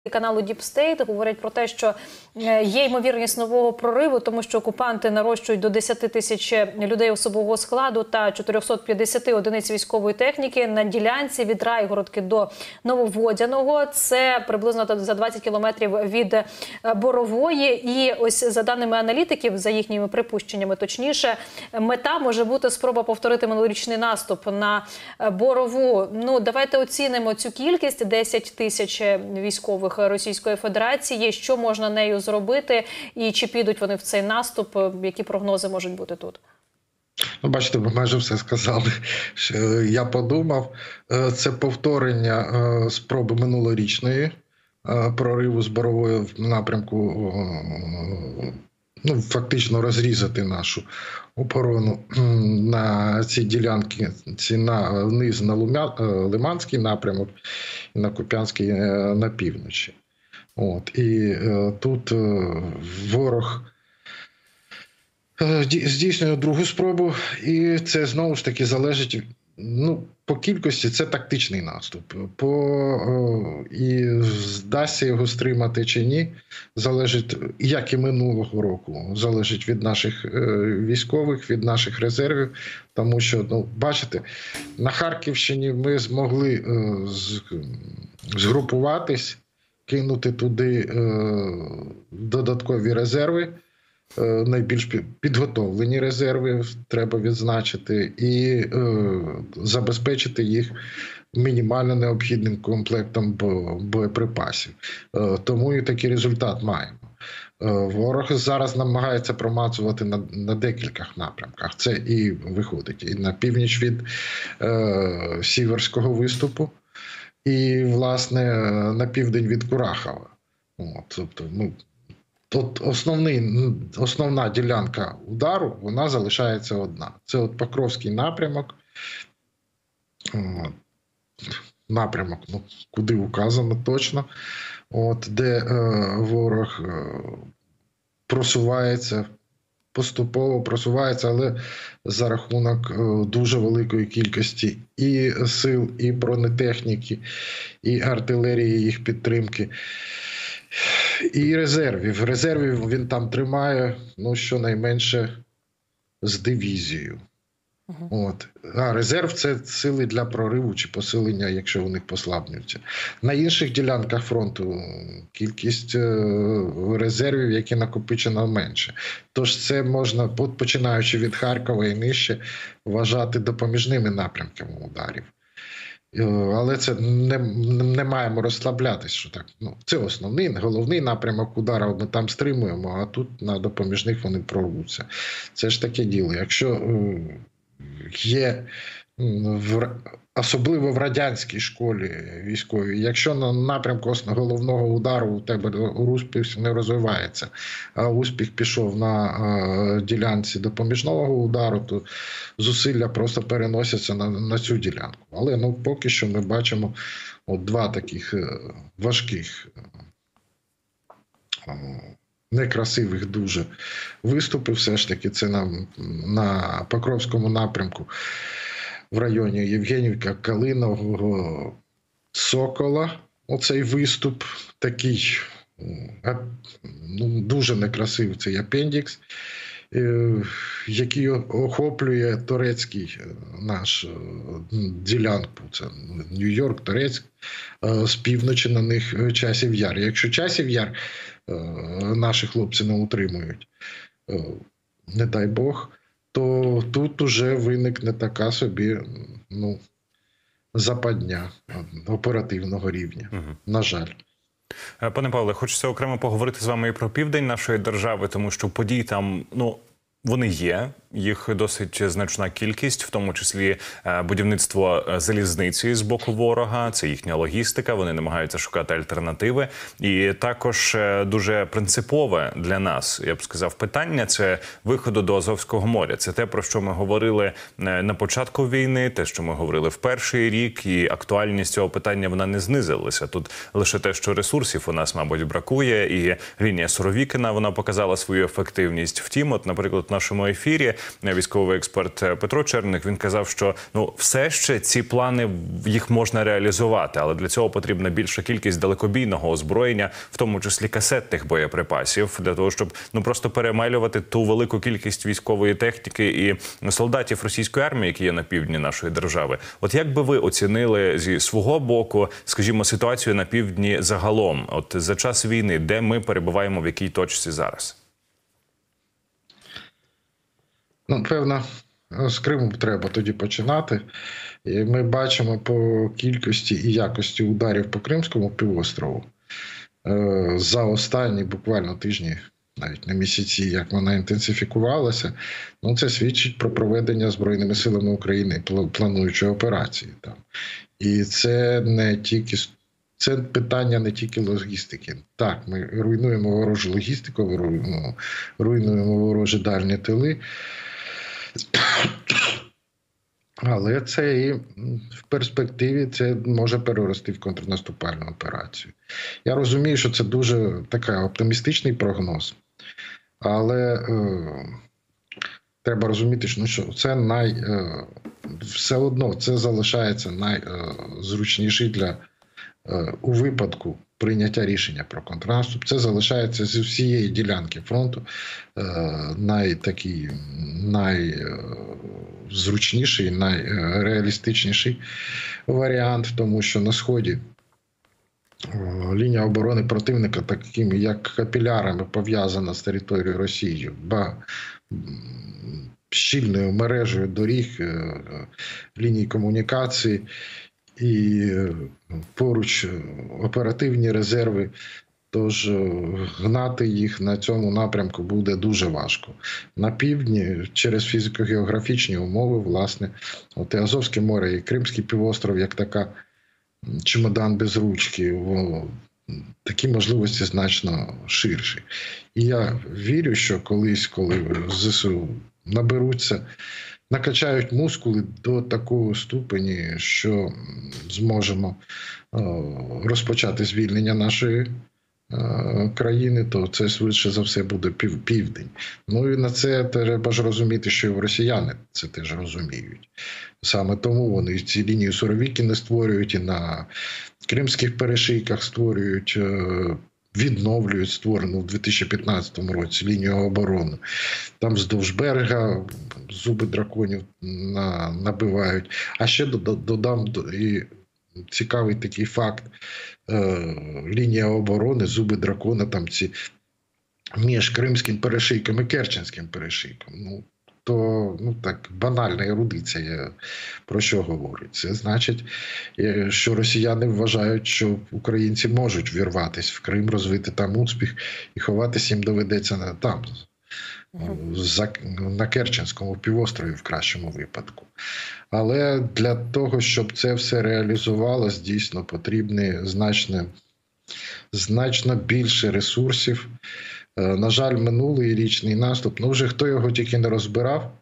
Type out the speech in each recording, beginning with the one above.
Каналу Deep State говорять про те, що є ймовірність нового прориву, тому що окупанти нарощують до 10 тисяч людей особового складу та 450 одиниць військової техніки на ділянці від Райгородки до Нововодяного. Це приблизно за 20 кілометрів від Борової. І ось за даними аналітиків, за їхніми припущеннями точніше, мета може бути спроба повторити минулорічний наступ на Борову. Ну, давайте оцінимо цю кількість – 10 тисяч військових Російської Федерації. Що можна нею зробити і чи підуть вони в цей наступ? Які прогнози можуть бути тут? Ну, бачите, ви майже все сказали. Я подумав, це повторення спроби минулорічної прориву з Борової в напрямку, ну, фактично розрізати нашу оборону на ці ділянки, вниз на Лиманський напрямок і на Куп'янський на півночі. От. І тут ворог здійснює другу спробу, і це знову ж таки залежить, ну, по кількості це тактичний наступ. І вдасться його стримати чи ні, залежить, як і минулого року, залежить від наших військових, від наших резервів, тому що, ну, бачите, на Харківщині ми змогли згрупуватись, кинути туди додаткові резерви, найбільш підготовлені резерви, треба відзначити, і забезпечити їх мінімально необхідним комплектом боєприпасів. Тому і такий результат маємо. Ворог зараз намагається промацувати на декількох напрямках. Це і виходить і на північ від Сіверського виступу, і, власне, на південь від Курахова. Тобто, ну, тут основна ділянка удару, вона залишається одна. Це от Покровський напрямок, ну, куди указано точно, от, де ворог просувається, поступово просувається, але за рахунок дуже великої кількості і сил, і бронетехніки, і артилерії їх підтримки, і резервів. Резервів він там тримає, ну, щонайменше з дивізією. От. А резерв – це сили для прориву чи посилення, якщо у них послаблюються. На інших ділянках фронту кількість резервів, які накопичено, менше. Тож це можна, починаючи від Харкова і нижче, вважати допоміжними напрямками ударів. Але це не маємо розслаблятись, що так. Ну, це основний, головний напрямок удару, ми там стримуємо, а тут на допоміжних вони прорвуться. Це ж таке діло. Якщо є, особливо в радянській школі військовій, якщо на напрямку головного удару у тебе успіх не розвивається, а успіх пішов на ділянці допоміжного удару, то зусилля просто переносяться на цю ділянку. Але, ну, поки що ми бачимо от два таких важких, некрасивих дуже виступи. Все ж таки це на Покровському напрямку в районі Євгенівка, Калинового, Сокола. Оцей виступ такий, ну, дуже некрасивий, цей апендікс, який охоплює турецький наш ділянку. Це Нью-Йорк, Турецьк, з півночі на них Часів Яр. Якщо Часів Яр наші хлопці не утримують, не дай Бог, то тут уже виникне така собі, ну, западня оперативного рівня, на жаль. Пане Павле, хочеться окремо поговорити з вами і про південь нашої держави, тому що подій там, ну, вони є, їх досить значна кількість, в тому числі будівництво залізниці з боку ворога, це їхня логістика, вони намагаються шукати альтернативи. І також дуже принципове для нас, я б сказав, питання – це виходу до Азовського моря. Це те, про що ми говорили на початку війни, те, що ми говорили в перший рік, і актуальність цього питання, вона не знизилася. Тут лише те, що ресурсів у нас, мабуть, бракує, і лінія Суровікіна, вона показала свою ефективність. Втім, от, наприклад, в нашому ефірі, військовий експерт Петро Черник. Він казав, що все ще ці плани їх можна реалізувати, але для цього потрібна більша кількість далекобійного озброєння, в тому числі касетних боєприпасів, для того, щоб просто перемелювати ту велику кількість військової техніки і солдатів російської армії, які є на півдні нашої держави. От як би ви оцінили зі свого боку, скажімо, ситуацію на півдні загалом, от за час війни, де ми перебуваємо, в якій точці зараз? Певно, з Криму треба тоді починати. І ми бачимо по кількості і якості ударів по Кримському півострову за останні буквально тижні, навіть не місяці, як вона інтенсифікувалася, це свідчить про проведення Збройними силами України плануючої операції там. І це не тільки це питання не тільки логістики. Так, ми руйнуємо ворожу логістику, руйнуємо ворожі дальні тили, але це і в перспективі це може перерости в контрнаступальну операцію. Я розумію, що це дуже такий оптимістичний прогноз, але треба розуміти, що це все одно це залишається найзручніший у випадку прийняття рішення про контрнаступ. Це залишається з всієї ділянки фронту найзручніший, найреалістичніший варіант, тому що на Сході лінія оборони противника такими, як капілярами, пов'язана з територією Росії, щільною мережею доріг, ліній комунікації, і поруч оперативні резерви, тож гнати їх на цьому напрямку буде дуже важко. На півдні через фізико-географічні умови, власне, і Азовське море, і Кримський півостров, як така чемодан без ручки, такі можливості значно ширші. І я вірю, що колись, коли ЗСУ накачають мускули до такого ступені, що зможемо розпочати звільнення нашої країни, то це швидше за все буде південь. І на це треба ж розуміти, що і росіяни це теж розуміють. Саме тому вони ці лінії Суровікіни створюють і на Кримських перешийках створюють, відновлюють створену в 2015 році лінію оборони. Там вздовж берега зуби драконів набивають. А ще додам і цікавий такий факт. Лінія оборони, зуби дракона, там ці між Кримським перешийком і Керченським перешийком. Так, банальна ерудиція, про що говорить. Це значить, що росіяни вважають, що українці можуть вірватися в Крим, розвити там успіх, і ховатися їм доведеться там, на Керченському півострові в кращому випадку. Але для того, щоб це все реалізувалось, дійсно потрібно значно більше ресурсів. На жаль, минулий річний наступ, вже хто його тільки не розбирав.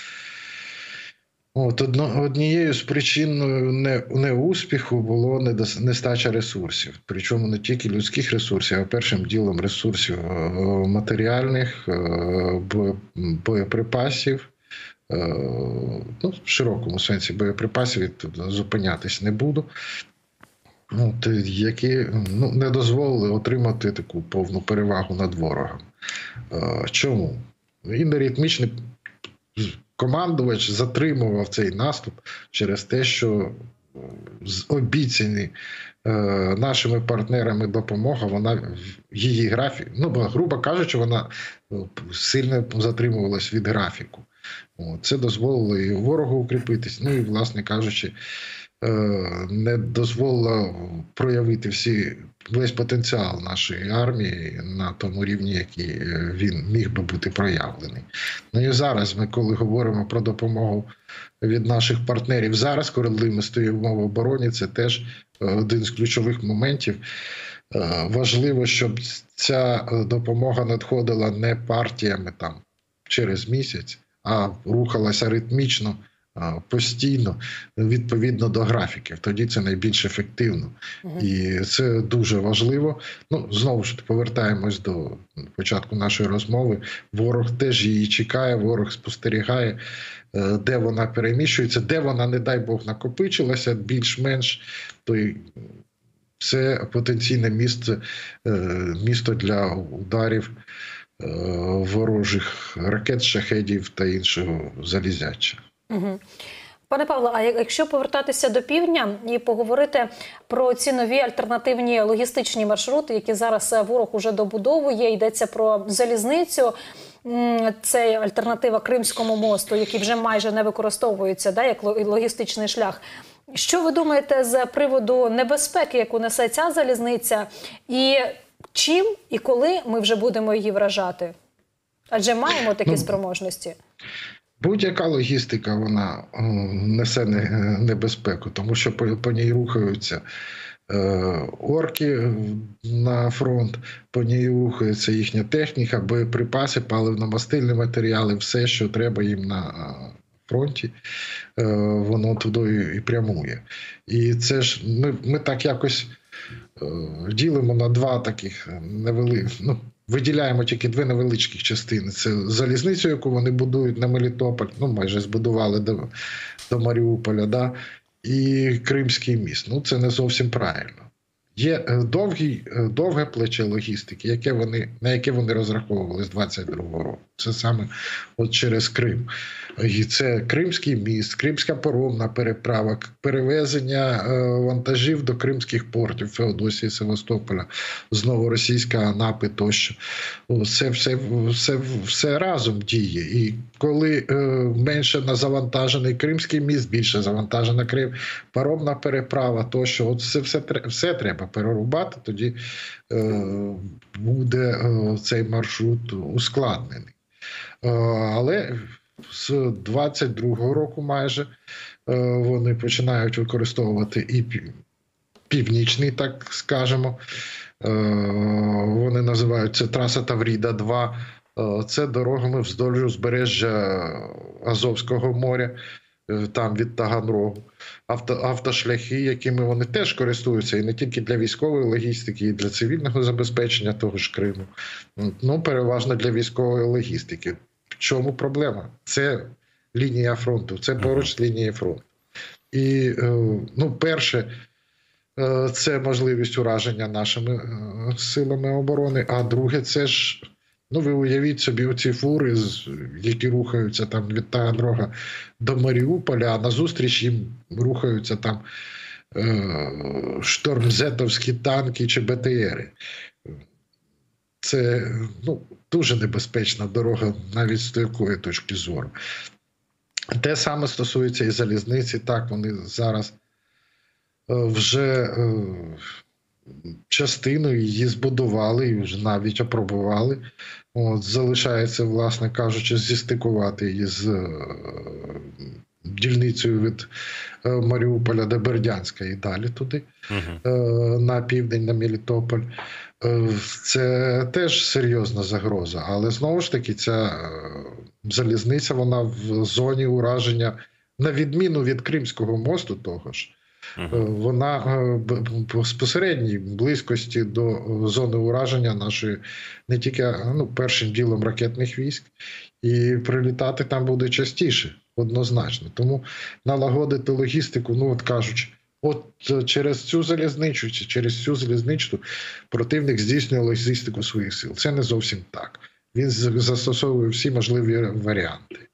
Однією з причин неуспіху було нестача ресурсів. Причому не тільки людських ресурсів, а першим ділом ресурсів матеріальних, боєприпасів. В широкому сенсі боєприпасів, зупинятись не буду. Які не дозволили отримати таку повну перевагу над ворогом. Чому? Інеритмічний командувач затримував цей наступ через те, що обіцяні нашими партнерами допомога, її графік, грубо кажучи, вона сильно затримувалась від графіку. Це дозволило і ворогу укріпитись, і, власне кажучи, не дозволило проявити весь потенціал нашої армії на тому рівні, який він міг би бути проявлений. І зараз ми, коли говоримо про допомогу від наших партнерів, зараз, коли ми стоїмо в обороні, це теж один з ключових моментів. Важливо, щоб ця допомога надходила не партіями через місяць, а рухалася ритмічно постійно, відповідно до графіків. Тоді це найбільш ефективно. І це дуже важливо. Ну, знову ж повертаємось до початку нашої розмови. Ворог теж її чекає, ворог спостерігає, де вона переміщується, де вона, не дай Бог, накопичилася, більш-менш, то це потенційне місто для ударів ворожих ракет, шахедів та іншого залізяча. Пане Павло, а якщо повертатися до півдня і поговорити про ці нові альтернативні логістичні маршрути, які зараз ворог уже добудовує, йдеться про залізницю, це альтернатива Кримському мосту, який вже майже не використовується, да, як логістичний шлях. Що ви думаєте з приводу небезпеки, яку несе ця залізниця, і чим і коли ми вже будемо її вражати? Адже маємо такі спроможності. Будь-яка логістика, вона несе небезпеку, тому що по ній рухаються орки на фронт, по ній рухається їхня техніка, боєприпаси, паливно-мастильні матеріали, все, що треба їм на фронті, воно туди і прямує. І це ж ми так якось ділимо на два таких виділяємо тільки дві невеличких частини. Це залізницю, яку вони будують на Мелітополь, майже збудували до Маріуполя, да? І Кримський міст. Це не зовсім правильно. Є довге плече логістики, на яке вони розраховували з 22-го року. Це саме через Крим. І це Кримський міст, Кримська паромна переправа, перевезення вантажів до кримських портів Феодосії, Севастополя, знову російська Анапи тощо. Все разом діє. І коли менше завантажений Кримський міст, більше завантажена Крим, паромна переправа тощо, все треба перерубати, тоді буде цей маршрут ускладнений. Але з 22-го року майже вони починають використовувати і північний, так скажемо. Вони називають це траса Тавріда-2. Це дорогами вздовж узбережжя Азовського моря, там від Таганрогу. Автошляхи, якими вони теж користуються, і не тільки для військової логістики, і для цивільного забезпечення того ж Криму. Переважно для військової логістики. В чому проблема? Це лінія фронту, це поруч з лінією фронту. І, перше, це можливість ураження нашими силами оборони, а друге, це ж, ви уявіть собі оці фури, які рухаються там від Таганрога до Маріуполя, а назустріч їм рухаються там штормзетовські танки чи БТРи. Це, дуже небезпечна дорога навіть з такої точки зору. Те саме стосується і залізниці. Так, вони зараз вже частину її збудували і вже навіть опробували. Залишається, власне кажучи, зістикувати її з дільницею від Маріуполя до Бердянська і далі туди, на південь, на Мелітополь. Це теж серйозна загроза, але знову ж таки ця залізниця, вона в зоні ураження, на відміну від Кримського мосту того ж, вона в безпосередній близькості до зони ураження нашої, не тільки першим ділом ракетних військ, і прилітати там буде частіше, однозначно. Тому налагодити логістику, кажучи, через цю залізничу чи через цю залізничну противник здійснює логістику своїх сил. Це не зовсім так. Він застосовує всі можливі варіанти.